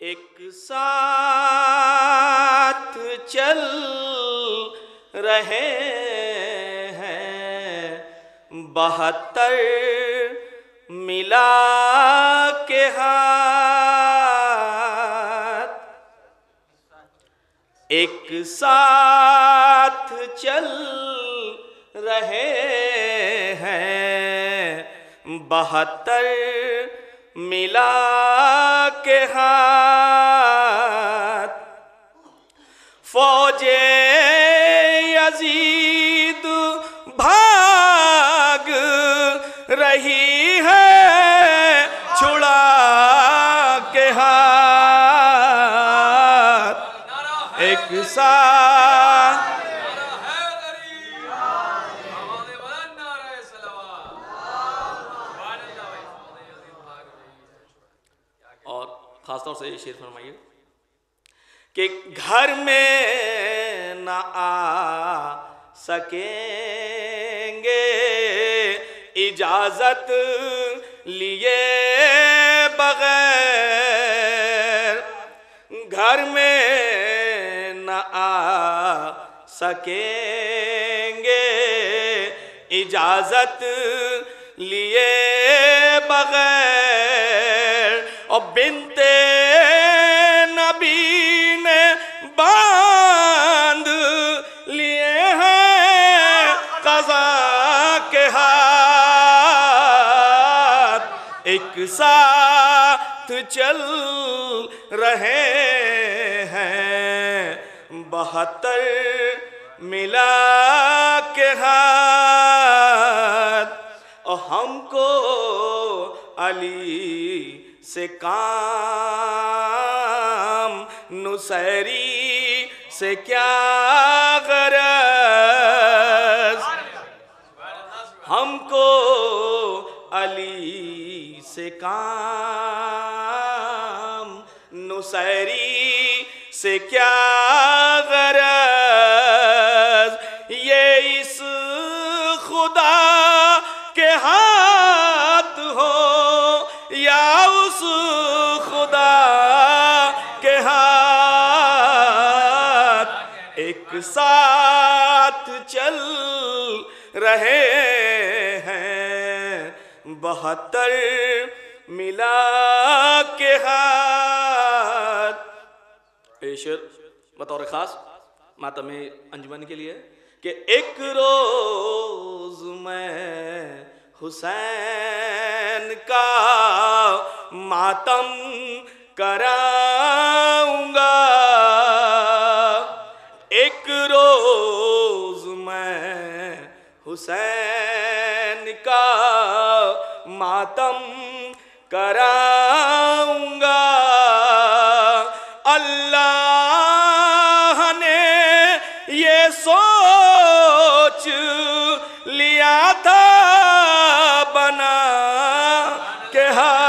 एक साथ चल रहे हैं 72 मिला के हाथ। एक साथ चल रहे हैं 72 मिला के हाथ। फौजे यजीद भाग रही है छुड़ा के हाथ। एक साथ और खासतौर से ये शेर फरमाइए कि घर में न आ सकेंगे इजाजत लिए बगैर। घर में न आ सकेंगे इजाजत लिए बगैर। और बिनते नबी ने बांध लिए हैं क़ज़ा के हाथ। एक साथ चल रहे हैं 72 मिला के हाथ। और हमको अली से काम नुसैरी से क्या गरज। हमको अली से काम नुसैरी से क्या गरज। ये इस खुदा के हाथ हो या उस खुदा के हाथ। एक साथ चल रहे हैं 72 मिला के हाथ। शेर बतौर खास मातमे अंजुमन के लिए कि एक रोज मैं हुसैन का मातम कराऊंगा। एक रोज मैं हुसैन का मातम कराऊंगा। अल्लाह ने ये सोच लिया था बना के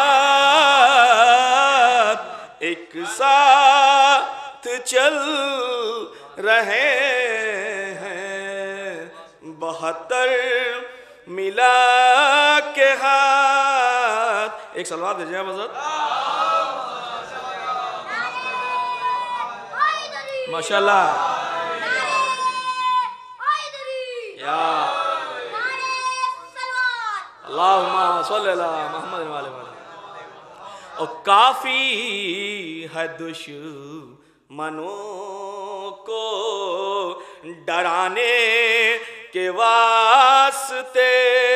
हाथ। एक साथ चल रहे हैं 72 मिला के हाथ। एक सलवार दीजिए हज़रत। माशाल्लाह या अल्लाहुम्मा सल्ली अला मुहम्मद वाले वाले। और काफी है दुश्मनों को डराने के वास्ते।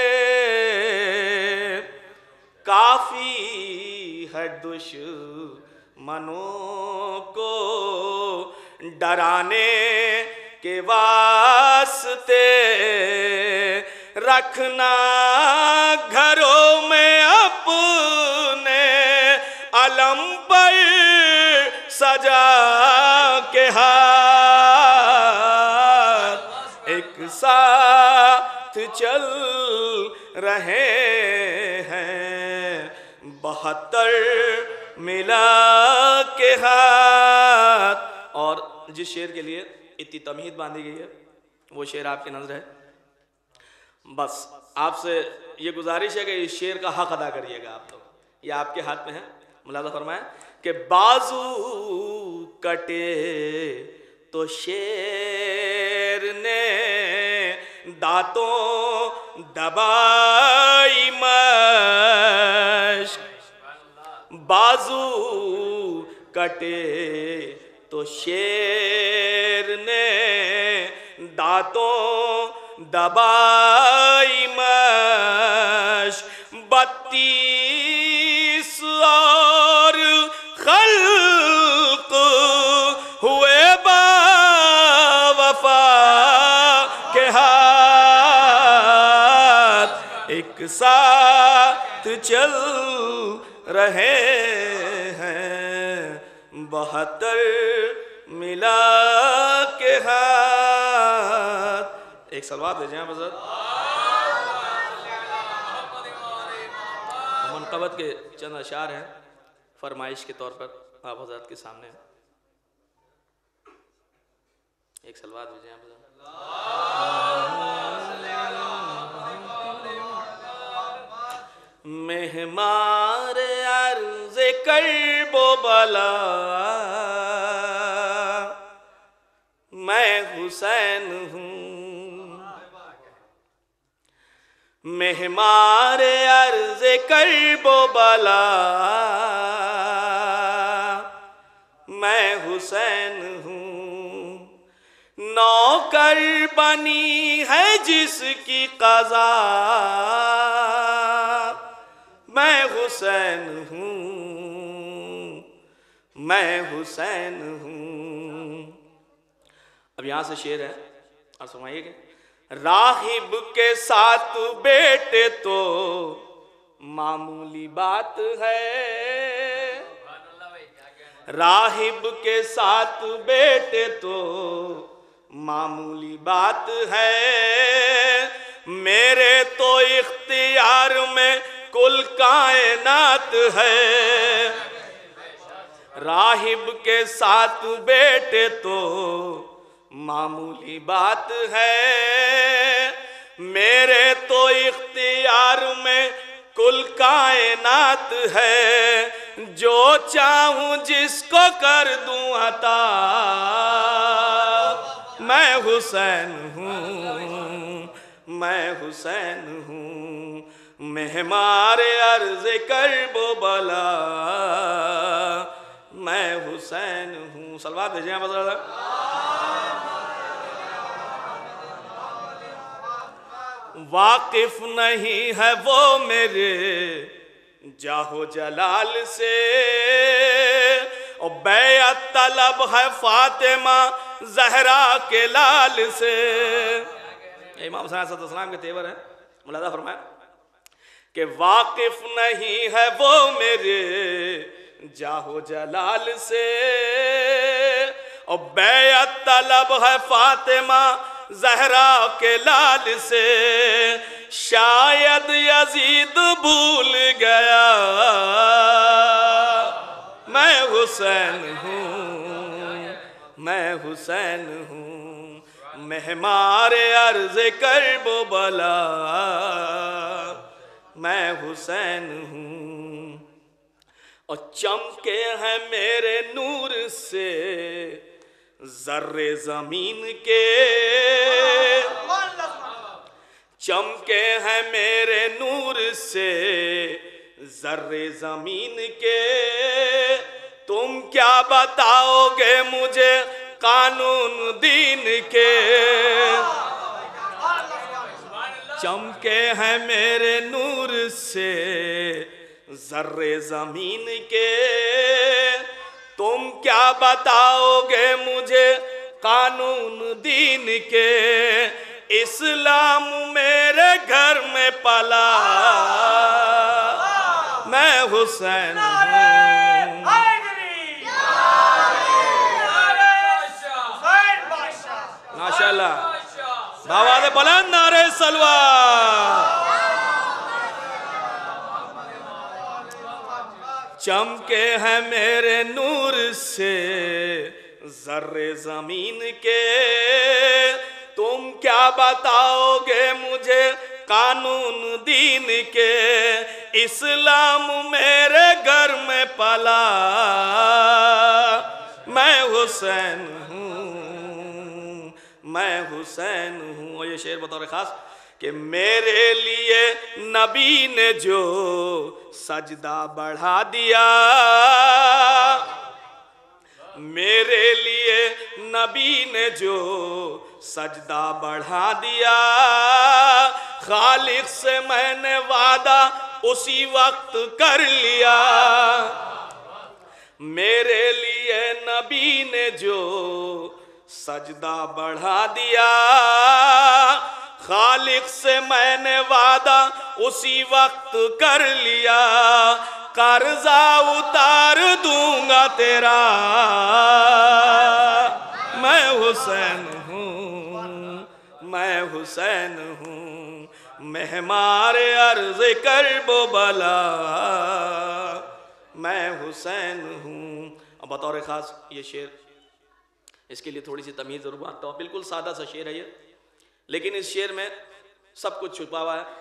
काफी है दुश्मनों को डराने के वास्ते। रखना घरों में अपने अलम पर सजा के हाथ। एक साथ चल रहे हैं 72 मिला के हाथ। और जिस शेर के लिए इतनी तमहीद बांधी गई है वो शेर आपकी नजर है। बस आपसे ये गुजारिश है कि इस शेर का हक अदा करिएगा आप लोग। ये आपके हाथ में है। मुलाज़ा फरमाएं कि बाजू कटे तो शेर ने दांतों दबाई मश्क, बाजू कटे तो शेर ने दांतों दबाई मश्क, 32 और खल्क हुए बावफा के हाथ, एक साथ चल रहे हैं 72 मिला के हाथ। एक सलवात भेजें आप हज़रत। मनक़बत के चंद अशार हैं फरमाइश के तौर पर आप हज़रत के सामने। एक सलवात भेजें आप हज़रत। मेहमान अर्ज़ करबो बला मैं हुसैन हूँ, मेहमान अर्ज़ करबो बला मैं हुसैन हूँ, नौकर बनी है जिसकी क़ज़ा मैं हुसैन हूँ, मैं हुसैन हूँ। अब यहाँ से शेर है और सुनाइएगा। राहिब के साथ बेटे तो मामूली बात है, राहिब के साथ बेटे तो मामूली बात है, मेरे तो इख्तियार में कुल कायनात है, राहिब के साथ बेटे तो मामूली बात है, मेरे तो इख्तियार में कुल कायनात है, जो चाहूं जिसको कर दूं अता मैं हुसैन हूँ, मैं हुसैन हूँ, मेहमार अर्ज़ करबो बला मैं हुसैन हूँ। सलवात भेजें बज़रा। वाकिफ नहीं है वो मेरे जाहो जलाल से, और बैअत तलब है फातिमा ज़हरा के लाल से। इमाम हुसैन अलैहिस्सलाम के तेवर है। मुलादा फरमाया कि वाकिफ नहीं है वो मेरे जाहो जलाल से, और बैअत तलब है फातिमा ज़हरा के लाल से, शायद यजीद भूल गया मैं हुसैन हूँ, मैं हुसैन हूँ, मेहमार अर्ज़ करबो बला मैं हुसैन हूँ, और चमके हैं मेरे नूर से ज़र्रे ज़मीन के, चमके हैं मेरे नूर से ज़र्रे ज़मीन के, तुम क्या बताओगे मुझे कानून दीन के, चमके हैं मेरे नूर से ज़र्रे ज़मीन के, तुम क्या बताओगे मुझे कानून दीन के, इस्लाम मेरे घर में पला मैं हुसैन हूँ, माशाअल्लाह बावाज़ बुलंद नारे सलवा। चमके हैं मेरे नूर से ज़र्रे ज़मीन के, तुम क्या बताओगे मुझे कानून दीन के, इस्लाम मेरे घर में पला हुसैन हूँ, मैं हुसैन हूँ। और ये शेर बतौर खास कि मेरे लिए नबी ने जो सजदा बढ़ा दिया, मेरे लिए नबी ने जो सजदा बढ़ा दिया, खालिक से मैंने वादा उसी वक्त कर लिया। मेरे लिए नबी ने जो सजदा बढ़ा दिया, खालिक से मैंने वादा उसी वक्त कर लिया। कर्जा उतार दूंगा तेरा, मैं हुसैन हूँ, मैं हुसैन हूँ, मेहमार अर्ज कर बो बला, मैं हुसैन हूँ। अब बतौर खास ये शेर, इसके लिए थोड़ी सी तमीज़ ज़रूर बांटता हूँ। बिल्कुल सादा सा शेर है ये, लेकिन इस शेर में सब कुछ छुपा हुआ है।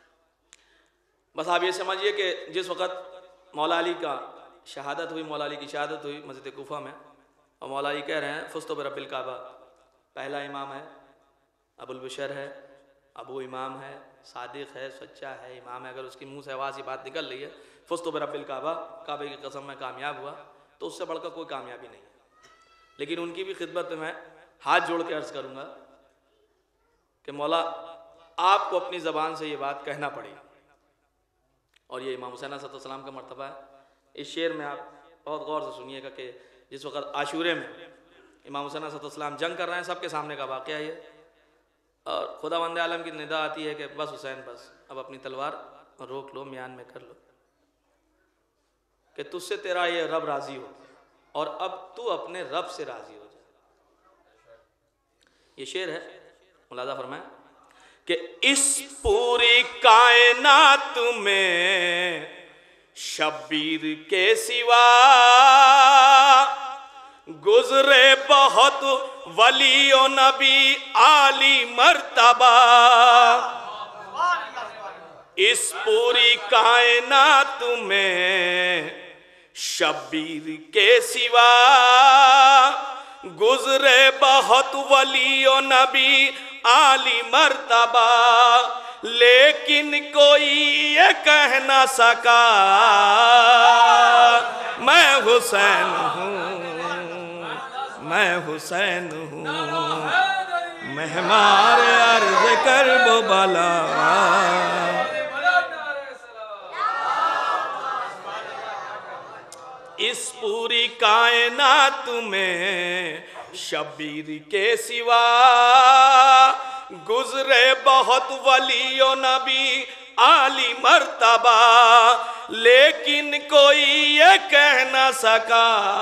बस आप ये समझिए कि जिस वक़्त मौला अली का शहादत हुई, मौला अली की शहादत हुई मस्जिद कूफा में, और मौला अली कह रहे हैं फुस्तु बिरब्बिल काबा, पहला इमाम है अबुल बशर है, अबू इमाम है, सादिक है, सच्चा है, इमाम है। अगर उसकी मुंह से आवाज़ ही बात निकल रही है फुस्तु बिरब्बिल काबा, काबे की कसम में कामयाब हुआ, तो उससे बढ़कर कोई कामयाबी नहीं है। लेकिन उनकी भी खिदमत में मैं हाथ जोड़ के अर्ज़ करूँगा कि मौला आपको अपनी ज़बान से ये बात कहना पड़ी। और ये इमाम हुसैन अलैहिस्सलाम का मर्तबा है। इस शेर में आप बहुत गौर से सुनिएगा कि जिस वक़्त आशूरे में इमाम हुसैन अलैहिस्सलाम जंग कर रहे हैं, सबके सामने का वाक़या ये, और खुदावंद आलम की निदा आती है कि बस हुसैन बस, अब अपनी तलवार रोक लो, म्यान में कर लो, कि तुझसे तेरा ये रब राज़ी हो और अब तू अपने रब से राज़ी हो जा। ये शेर है, मुलाज़ा फरमाएं कि इस पूरी कायनात में शब्बीर के सिवा गुजरे बहुत वली और नबी आली मर्तबा। इस पूरी कायनात में शब्बीर के सिवा गुजरे बहुत वली और नबी आली मर्तबा, लेकिन कोई ये कह ना सका मैं हुसैन हूँ, मैं हुसैन हूँ, मेहमार अर्ज कर बो बला। इस पूरी कायनात में शब्बीर के सिवा गुजरे बहुत वली और नबी आली मर्तबा, लेकिन कोई ये कह ना सका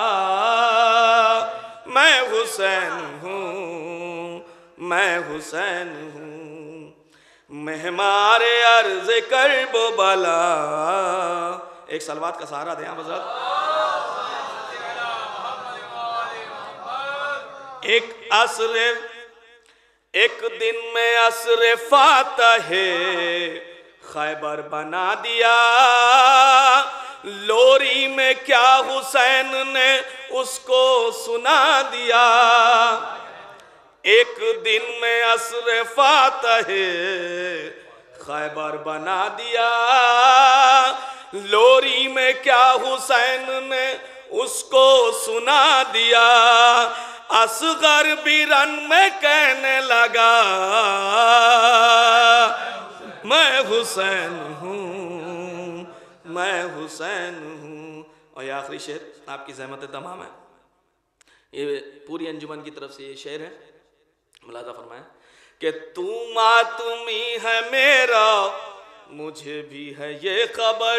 मैं हुसैन हूँ, मैं हुसैन हूँ, मेहमार अर्ज कर बो बला। एक सलवात का सहारा दें हज़रत। एक दिन में असरे फातहे खैबर बना दिया, लोरी में क्या हुसैन ने उसको सुना दिया। एक दिन में असरे फातहे खैबर बना दिया, लोरी में क्या हुसैन ने उसको सुना दिया। असगर बिरन में कहने लगा मैं हुसैन हूँ, मैं हुसैन हूँ। और ये आखिरी शेर आपकी ज़हमत तमाम है, ये पूरी अंजुमन की तरफ से ये शेर है, मुलाज़ा फरमाएं कि तू मातमी है मेरा, मुझे भी है ये खबर,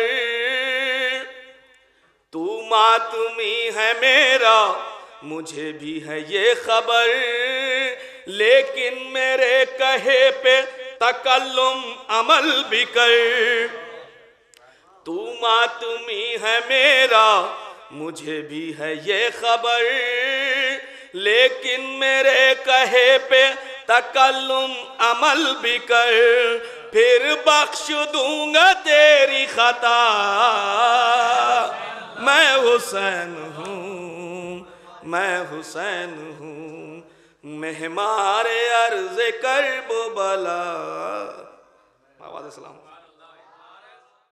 तू मातमी है मेरा, मुझे भी है ये खबर, लेकिन मेरे कहे पे तकल्लुम अमल भी कर। तू मातमी है मेरा, मुझे भी है ये खबर, लेकिन मेरे कहे पे तकल्लुम अमल भी कर, फिर बख्श दूंगा तेरी खता। मैं हुसैन हूँ, मैं हुसैन हूँ, मेहमार अर्ज़ कर्ब बला। आवाज़ सलाम।